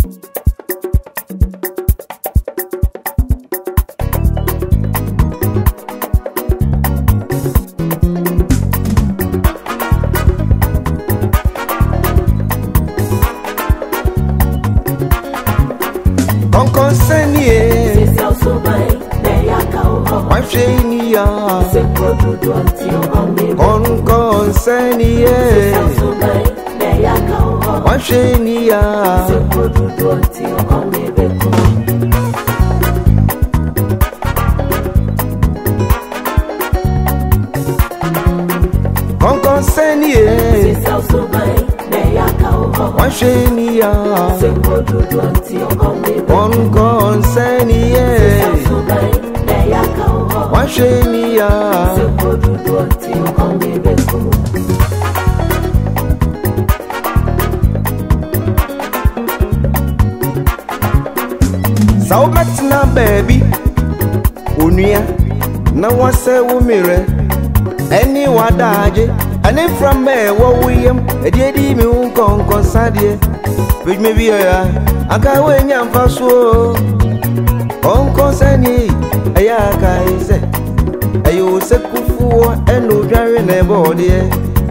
So much now, baby. Unia, now what's a woman? Any wadaje, and then from me, what William, a deady me won't come consadie. Which may be a can't win your first war. On consani, a yaka is it. A you say kufu and no driving a body.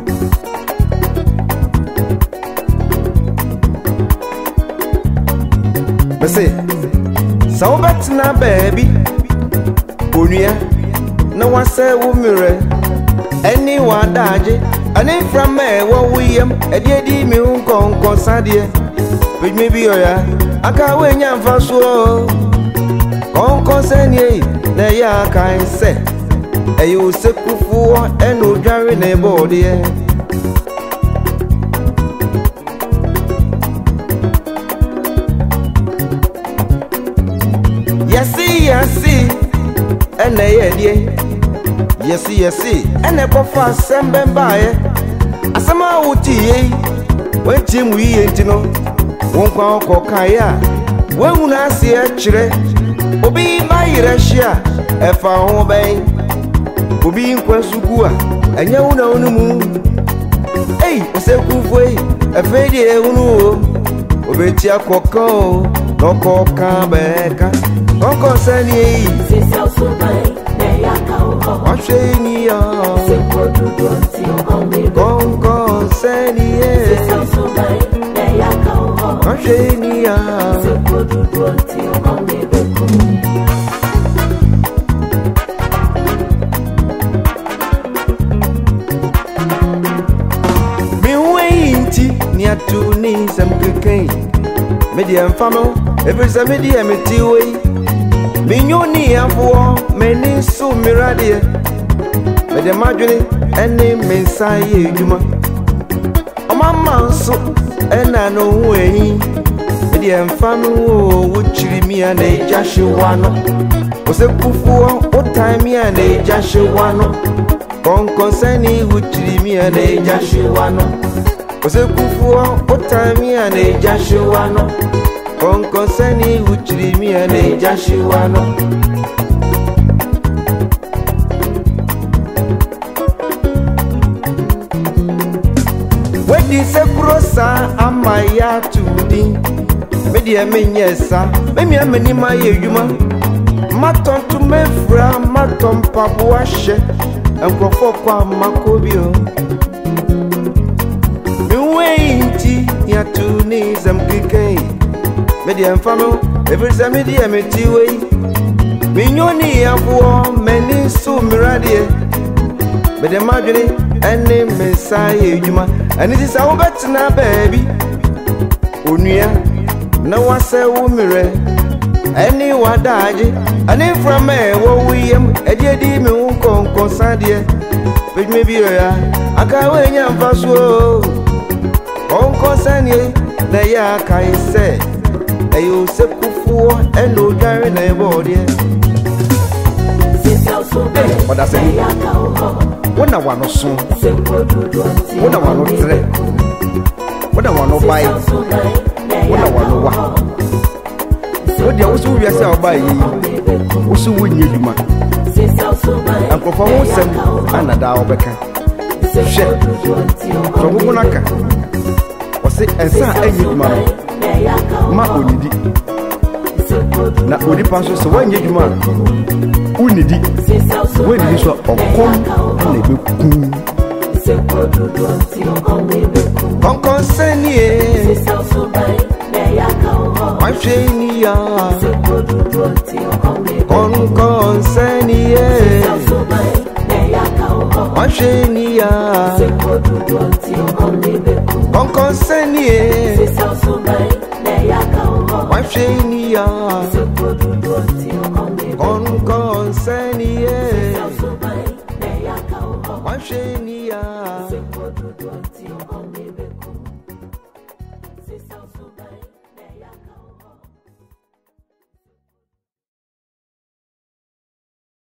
But say, so that's now, baby. Unia, no one say woman. Any wadaje, and then from me, what William, a deady me won't come consadie. Which may be a I can't win your first war. On consani, the yaka is it. A you say kufu and no driving a body. Yes, and a yes, and a papa Samben by a summer would ye. When Jim we ain't no won't call Kaya. When I see a chile, Obi by Russia, a far obey. Obi in Kwasugua, and you know no moon. Hey, was a good way, a faded uno. Obetia coco, no coca becca. Uncle Sunny, Sister Subay, Nayaka, Washania, Simple to do Uncle Sunny, Sister Subay, Nayaka, Washania, Simple to do me waiting near two knees and cocaine. Medium family, every Samedia Metiway. Mignoni and war, many so miradia. But the margin and name Messiah Juma. A mamma so, and I know way. Medium family would chili me and a Joshua. Was a kufu, what time me and a Joshua. Conconsani would chili me and a Joshua. Was a kufu, what time me and a Joshua. Conconsani uchiri mi ane Joshua no. Wedi se krosa amaya tudi. Medi amenyesa, memi ameni maye yuma. Maton tu mefra, maton pabuashe. Enkrofo kwa makobio. Miwe inti ya tuni zamkikei. Medium family, every Samedia Metiway. Mignoni abuo, many so miradia. But the margin and name Messiah Juma. And it is our better now, baby. Unia, no one say woman. Any wadaje, and then from me, what we am, a dear demon won't come consadia. But maybe I can't win your first word. On consani, the yaka is said. You say kufu and no driving a body. But I say, when I want to soon, when I want to drink, when I want to buy, when I want to walk. What the also we are by you, also win you, man. And perform some another Obeka. Share from Munaka. Was it and son, and you, man. ma onidi na odi paso so wanye djuma unidi weni so okom na beku konkon senie washenia konkon senie washenia konkon senie washenia konkon senie washenia